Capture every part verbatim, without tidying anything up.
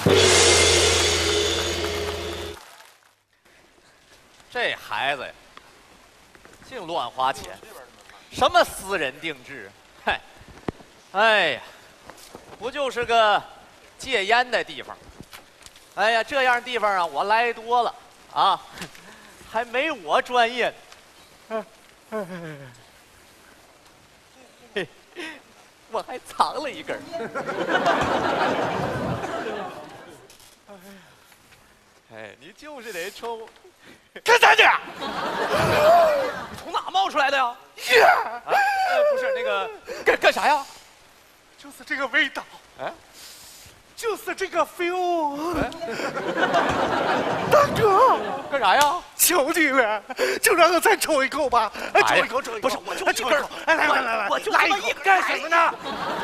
这孩子呀，净乱花钱，什么私人定制？嗨，哎呀，不就是个戒烟的地方？哎呀，这样地方啊，我来多了啊，还没我专业。嘿，我还藏了一根。哎，你就是得抽。 干啥去？ 从哪冒出来的呀？ 呀！ 啊，呃，不是那个，干干啥呀？ 就是这个味道， 哎， 就是这个 feel。 哎大哥， 干啥呀？ 求你了，就让我再抽一口吧！哎，抽一口，抽一口。 不是，我就哎一根。 哎，来来来来， 我就来一口。干什么呢？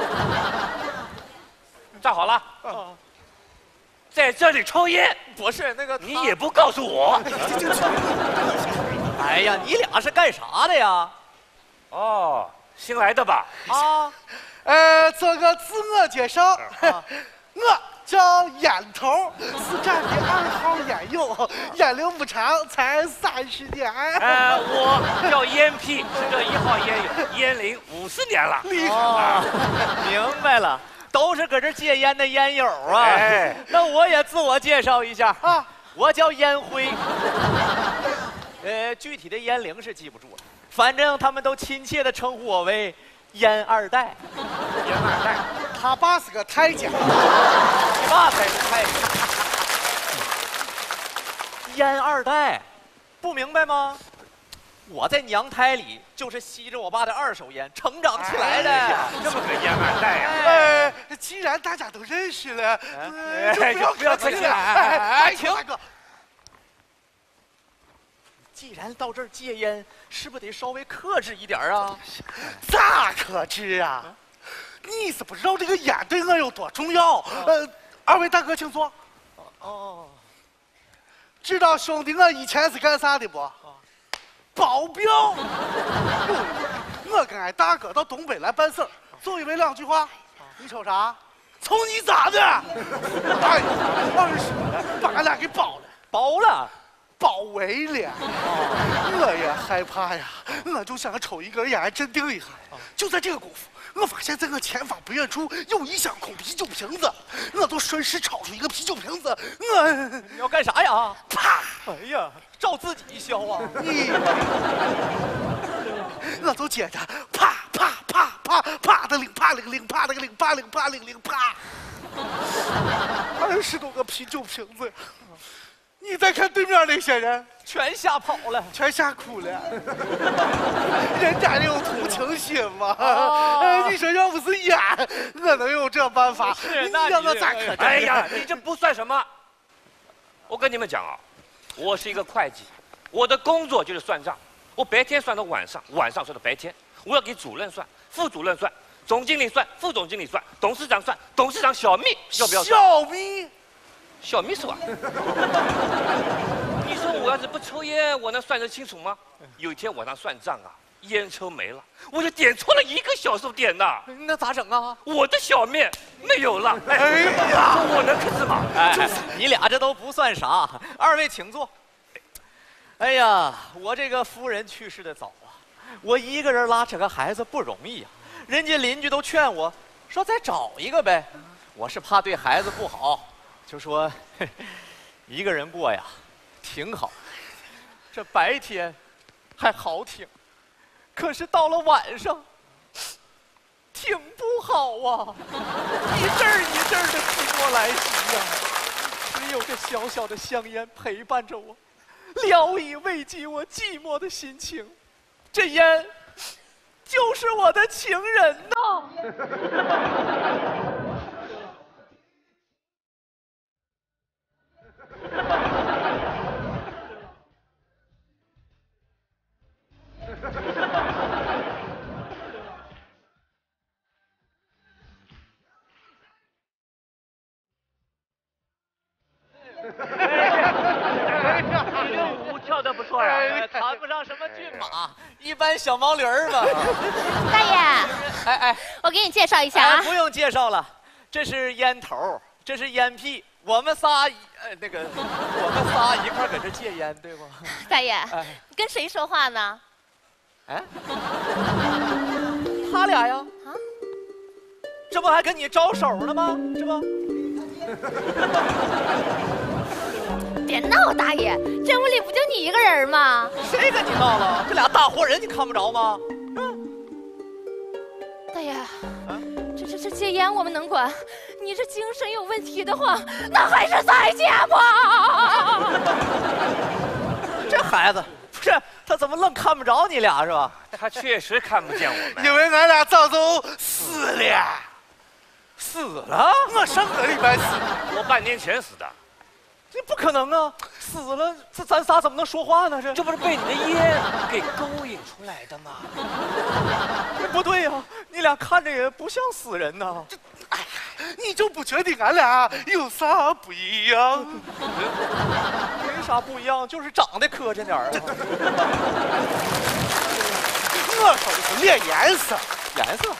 站好了。 啊， 在这里抽烟， 不是那个， 你也不告诉我。 哎呀，你俩是干啥的呀？ 哦，新来的吧？ 啊， 呃，做个自我介绍，我叫烟头，是站的二号烟友，烟龄不长，才三十年。 呃，我叫烟屁，是这一号烟友，烟龄五十年了。 厉害哦，明白了，都是搁这戒烟的烟友啊。 哎， 那我也自我介绍一下啊！ 我叫烟灰。呃，具体的烟龄是记不住了，反正他们都亲切地称呼我为烟二代。 烟二代， 他爸是个太监， 你爸才是太监。烟二代，不明白吗？我在娘胎里就是吸着我爸的二手烟成长起来的。 哎呀，这么个烟二代呀！ 呃，既然大家都认识了，呃就不要不要客气了。 哎哎， 停大哥， 既然到这儿戒烟，是不是得稍微克制一点啊？ 咋克制啊？你是不知道这个烟对我有多重要。呃，二位大哥请坐。 哦， 知道兄弟我以前是干啥的不？保镖。我跟俺大哥到东北来办事儿，就因为两句话。你瞅啥？瞅你咋的？哎呀，二十了，把俺俩给包了。 包了。 包围了，我也害怕呀，我就想抽一根烟镇定一下。就在这个功夫，我发现在我前方不远处有一箱空啤酒瓶子，我就顺势抄出一个啤酒瓶子，我你要干啥呀？ 啪！ 哎呀，照自己消啊！ 你，我就接着啪啪啪啪啪的铃啪铃铃啪铃铃啪铃啪铃铃啪，二十多个啤酒瓶子。你再看对面那些人， 全吓跑了， 全吓哭了。人家有同情心吗？ 哦哎，你说要不是烟，我能有这办法？ 是， 你那让我咋可？ 哎呀，你这不算什么。我跟你们讲啊，我是一个会计，我的工作就是算账。我白天算到晚上，晚上算到白天。我要给主任算，副主任算，总经理算，副总经理算，董事长算，董事长小秘要不要算？ 小秘。 小秘书啊！你说我要是不抽烟，我能算得清楚吗？有一天晚上算账啊，烟抽没了，我就点错了一个小数点呐。 那咋整啊？ 我的小命没有了。 哎呀， 我能克制吗？ 哎，你俩这都不算啥，二位请坐。哎呀，我这个夫人去世的早啊，我一个人拉扯个孩子不容易啊。人家邻居都劝我说再找一个呗，我是怕对孩子不好。就说嘿一个人过呀，挺好。这白天还好挺，可是到了晚上，挺不好啊，一阵儿一阵儿的寂寞来袭呀。只有这小小的香烟陪伴着我，聊以慰藉我寂寞的心情。这烟就是我的情人呐。 你这舞跳得不错呀， 哎，谈不上什么骏马，一般小毛驴儿吧。 大爷， 哎哎， 我给你介绍一下啊， 哎不用介绍了，这是烟头，这是烟屁， 我们仨一呃那个，我们仨一块儿搁这戒烟，对不？ 大爷， 哎跟谁说话呢？ 哎，他俩呀？ 啊？ 这不还跟你招手呢吗？这不？ 别闹，大爷，这屋里不就你一个人吗？ 谁跟你闹了？这俩大活人你看不着吗？ 大爷，这这这戒烟我们能管，你这精神有问题的话，那还是再戒吧。 这孩子不是他怎么愣看不着你俩是吧？ 他确实看不见我们。 因为俺俩早都死了， 死了？ 我上个礼拜死。 我半年前死的。 这不可能啊！死了，这咱仨怎么能说话呢？这这不是被你的烟给勾引出来的吗？ 不对呀、啊，你俩看着也不像死人呐。 这，哎呀，你就不觉得俺俩有啥不一样？ 没啥不一样，就是长得磕碜点儿啊。 我说的是脸颜色， 颜色。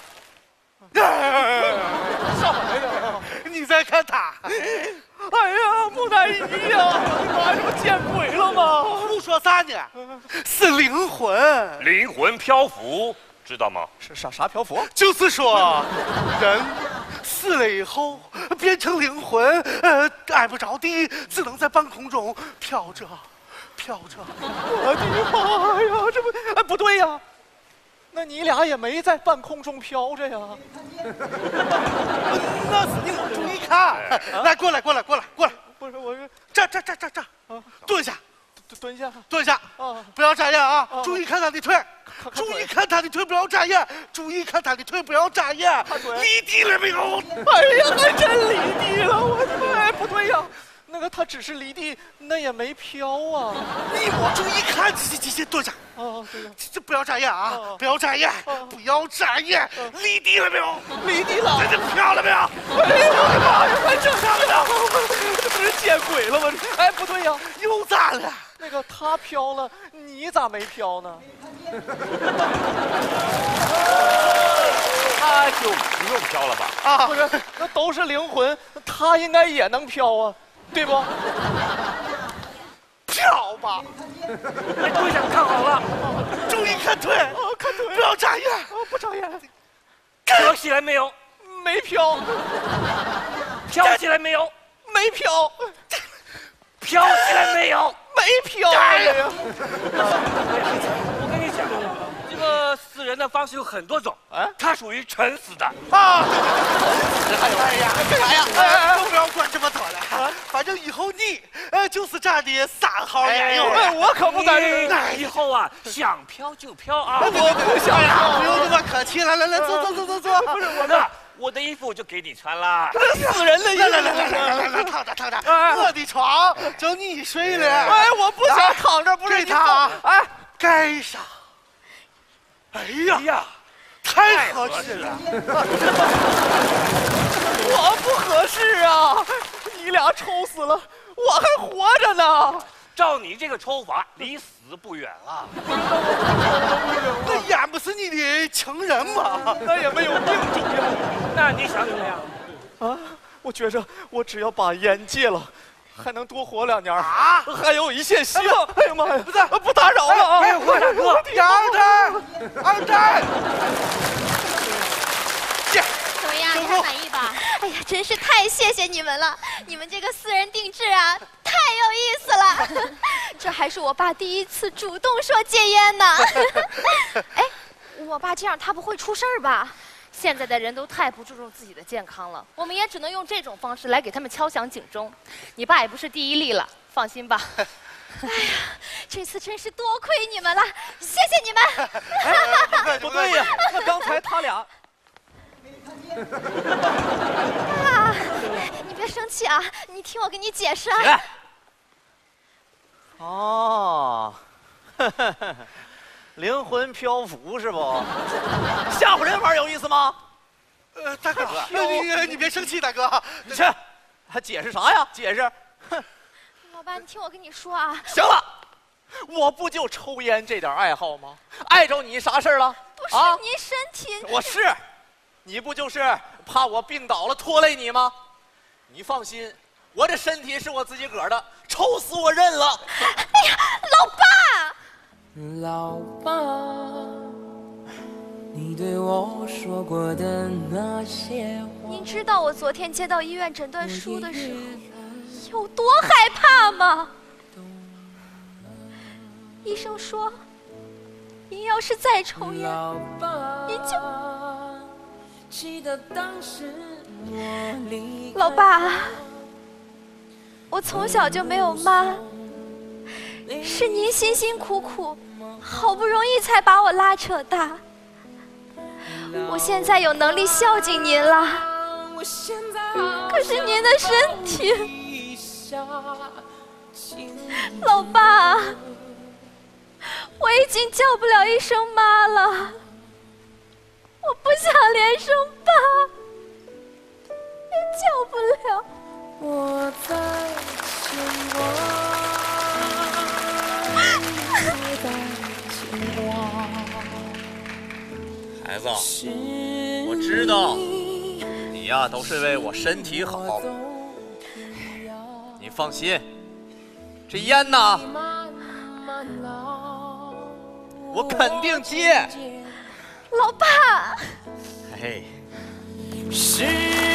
上来了，你再看他。 哎呀，木乃伊呀！我的妈呀，这不见鬼了吗？ 胡说啥呢？是灵魂， 灵魂漂浮，知道吗？ 是啥啥漂浮？ 就是说，人死了以后变成灵魂，呃，挨不着地，只能在半空中飘着，飘着。 我的妈呀，这不哎不对呀、啊？那你俩也没在半空中飘着呀？ 那是你没注意看。来，过来，过来，过来，过来。 不是，我是这这这这这，蹲下， 蹲下， 蹲下。 啊， 不要眨眼啊！ 啊注意看他的腿， 看注意看他的腿，不要眨眼。注意看他的腿，不要眨眼。离地了没有？ 哎呀，还真离地了！我的妈呀，不对呀、啊。那个他只是离地，那也没飘啊！ 你没注意看，这这这蹲下。 啊，对呀， 这不要眨眼啊！不要眨眼，不要眨眼！离地了没有？ 离地了！ 这飘了没有？ 哎呀，我的妈呀，快正常了！这不是见鬼了吗？哎，不对呀， 又咋了？ 那个他飘了，你咋没飘呢？ 他就不用飘了吧？ 啊， 不是，那都是灵魂，他应该也能飘啊，对不？ 飘吧！ 哎，队长看好了， 注意看腿， 啊，看腿， 不要眨眼， 啊，不眨眼， 飘起来没有？ 没飘， 飘起来没有？ 没飘， 飘起来没有？ 没飘呀！ 我跟你讲，这个死人的方式有很多种， 哎， 他属于沉死的。 啊！哎呀，干啥呀？哎，都不要管这么多了，反正以后你呃就是这儿的三号烟友哎，我可不在这。 那以后啊，想飘就飘啊！ 我不想不用这么客气，来来来，坐坐坐坐坐。 不是我的，我的衣服就给你穿啦。 死人的衣服。 来来来来来来来，躺着躺着，我的床就你睡了。 哎，我不想躺这，不是给他， 哎， 盖上。哎呀呀，太合适了。 我不合适啊！你俩抽死了，我还活着呢。 照你这个抽法，离死不远了。 那烟不是你的情人吗？ 那也没有命重要。 那你想怎么样？ 啊，我觉着我只要把烟戒了，还能多活两年啊， 还有一线希望。哎呀妈呀，不是，不打扰了啊！ 哎，我大哥， 二蛋，二蛋， 怎么样，你还满意吧？哎呀，真是太谢谢你们了！你们这个私人定制啊，太有意思了。这还是我爸第一次主动说戒烟呢。哎，我爸这样他不会出事儿吧？现在的人都太不注重自己的健康了，我们也只能用这种方式来给他们敲响警钟。你爸也不是第一例了，放心吧。哎呀，这次真是多亏你们了，谢谢你们。 不对呀，那刚才他俩。 爸，你别生气啊，你听我给你解释啊。 来。哦，灵魂漂浮是不？吓唬人玩有意思吗？ 呃，大哥，你你别生气，大哥。 你去，还解释啥呀？解释。 老爸，你听我跟你说啊。 行了，我不就抽烟这点爱好吗？碍着你啥事儿了？ 不是， 啊、 您身体。 我是，你不就是怕我病倒了拖累你吗？你放心， 我这身体是我自己个儿的，臭死我认了。 哎呀，老爸！ 老爸，你对我说过的那些话， 您知道我昨天接到医院诊断书的时候有多害怕吗？医生说，您要是再抽烟，您就…… 记得当时我离开老爸，我从小就没有妈，是您辛辛苦苦，好不容易才把我拉扯大。我现在有能力孝敬您了，可是您的身体，老爸，我已经叫不了一声妈了，我不想连声爸也叫不了。 我在牵挂，我在牵挂。 孩子，我知道你呀都是为我身体好，你放心，这烟呐，我肯定戒。 老爸， 嘿。 是